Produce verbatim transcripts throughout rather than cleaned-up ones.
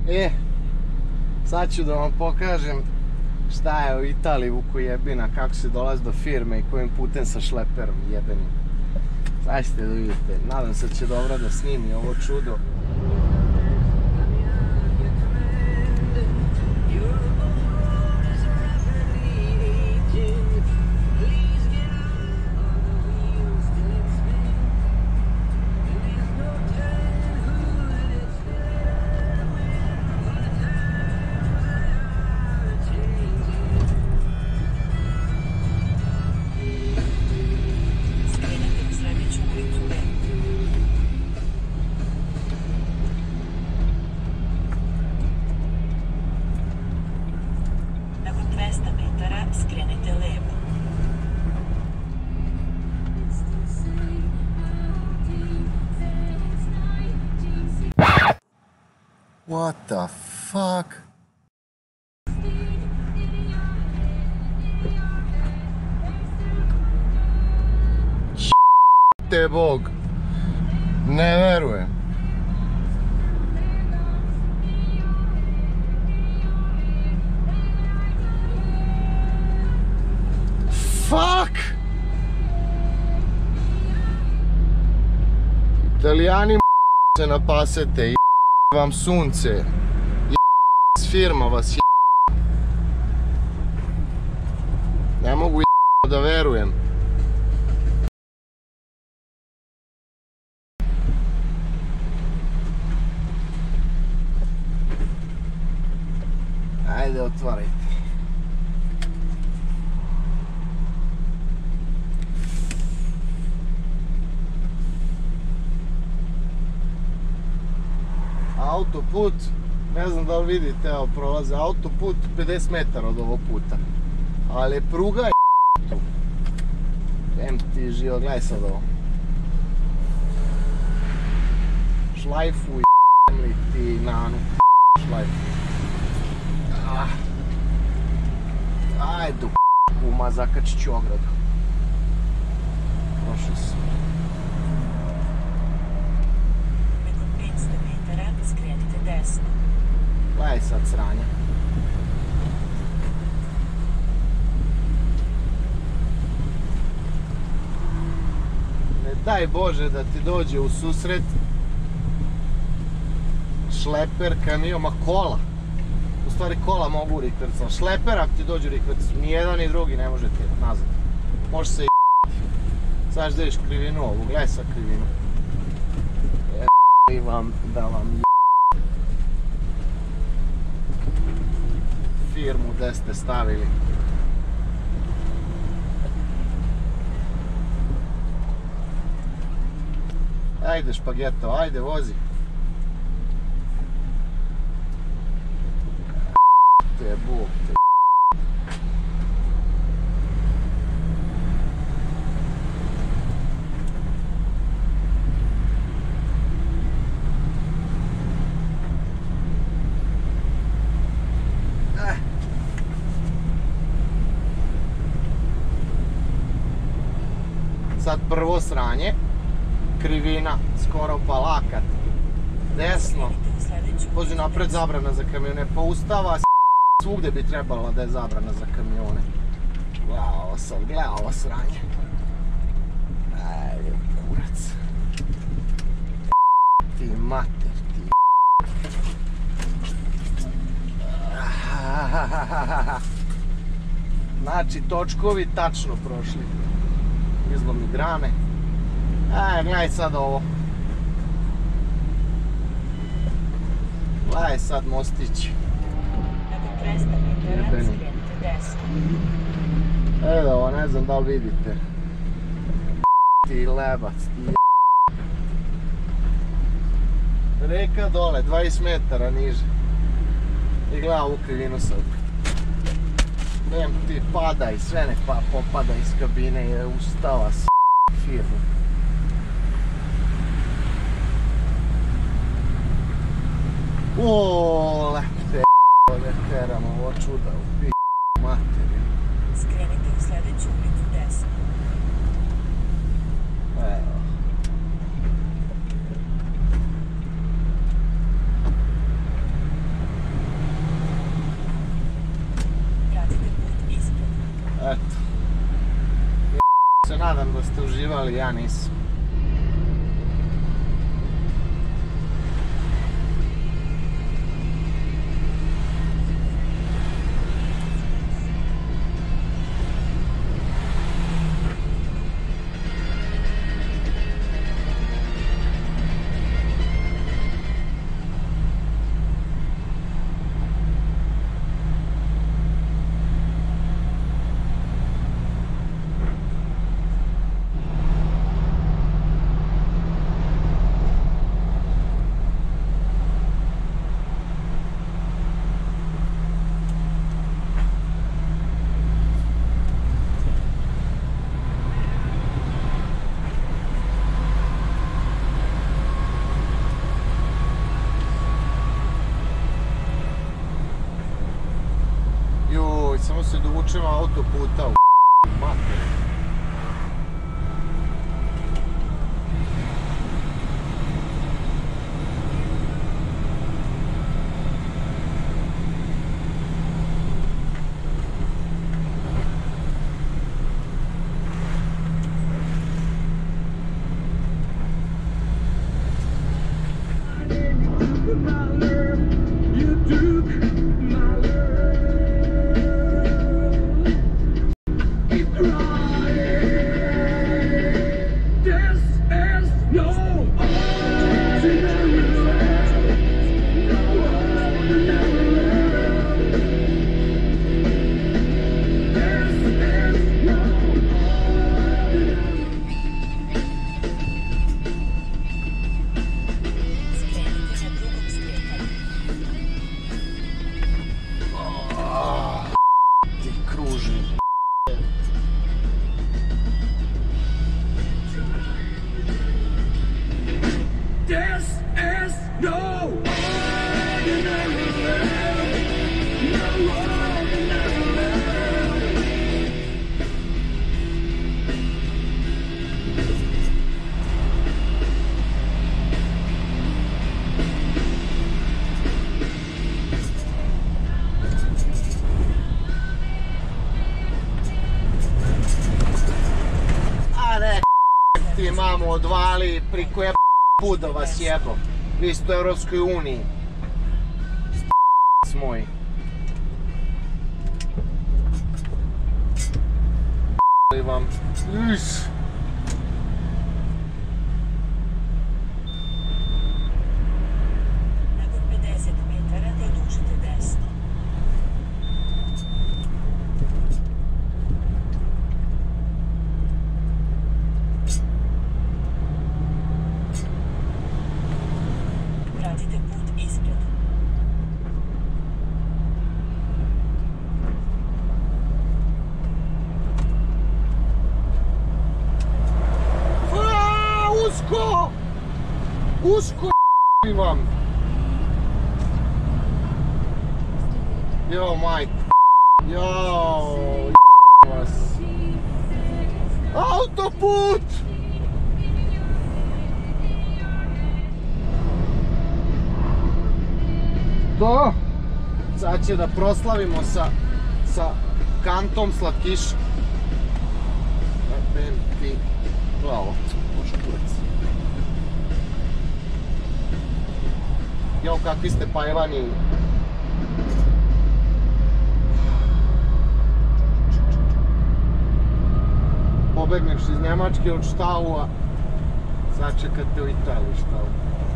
E, sad ću da vam pokažem šta je u Italiji vukojebina, kako se dolazi do firme i kojim putem sa šleperom jebenim. Sad ćete da vidite, nadam se da će dobro da snimi ovo čudo. What the fuck? Te Bog. Ne verujem. Fuck! Italijani se napasete. Vam sunce, je firma vas je. Ne mogu da verujem. Ajde, otvarajte. Autoput, ne znam da li vidite, evo prolaze autoput pedeset metara od ovog puta, ali pruga je tu. Em ti živo, gledaj sad ovo. Šlajfuj li ti nanu, šlajfuj. Ah. Ajde u uma, zakačit ću ogradu. Prošao sam. Skrenite desno. Gledaj sad sranja. Ne daj Bože da ti dođe u susret šleper, kamion, ma kola. U stvari kola mogu rikvercati, ali šleper ako ti dođu rikvercati, ni jedan ni drugi ne možete nazad. Može se i sad da ideš krivinu ovu, gledaj sad krivinu. I vam, da vam firmu gde ste stavili. Ajde špageto, ajde vozi. Te Bog te. Sad prvo sranje, krivina, skoro pa lakat, desno, pođe napred zabrana za kamione, pa ustava svugde bi trebala da je zabrana za kamione. Gleda ovo sad, gleda ovo sranje. Ajde, kurac. Ti mater, ti. Znači, točkovi tačno prošli. Izlomni grane. Ajde, gledaj sad ovo. Gledaj sad mostić. Jebeni. Evo ovo, ne znam da li vidite. Ti lebac, ti. Reka dole, dvadeset metara niže. I gleda ovu krivinu sad. Nem ti padaj, sve nek pa popada iz kabine i ustava s*** firmu. Oooo, lepte ovdje teram ovo čuda u p*** materiju. Skrenite u sljedeću ulicu desno. Evo. ja nisam. Samo se dovučemo autoputa u mater. Ti mamo odvali, priko je put da vas jebo. Vi ste u Europskoj uniji. S moji. Vam. Iš. Nakon pedeset metara produžite desno. Pratite put ispred. Aaaa, usko! Usko vam! Jo, majko. Jo, vas. Autoput! To, sad će da proslavimo sa, sa kantom slatkiša. Jebem ti glavo, boš kurac. Jo, kakvi ste pajvani. Pobegneš iz Njemačke od Štaua, sačekate u Italiji Štau.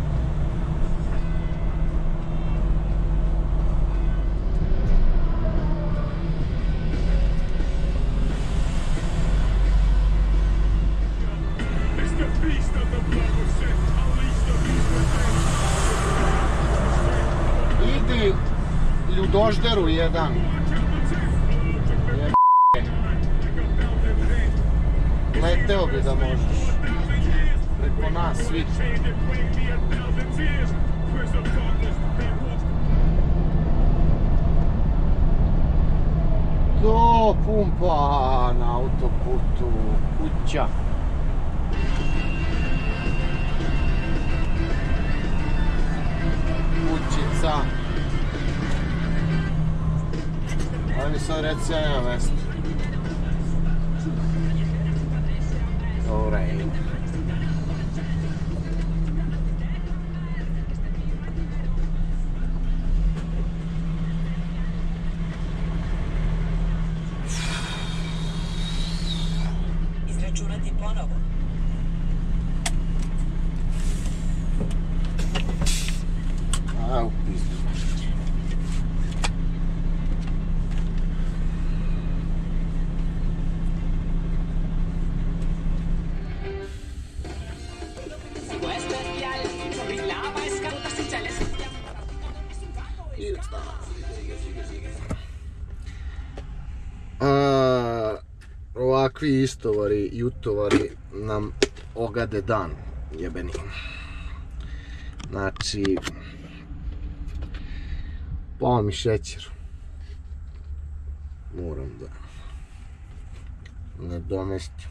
Idi ljudožderu jedan. Leteo bi da možeš. Preko nas svi. To pumpa na autoputu. Kuća. Kućica. Ali mi sad reci ja nema mesta. u redu. Izračunati ponovo. A, u pizdu. A, ovakvi istovari i utovari nam ogade dan jebeni. Znači, pao mi šećer. Moram da nadomestim.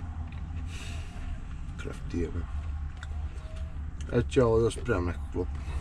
Kraftijeme. E, ću ovo da spremam neku klupu.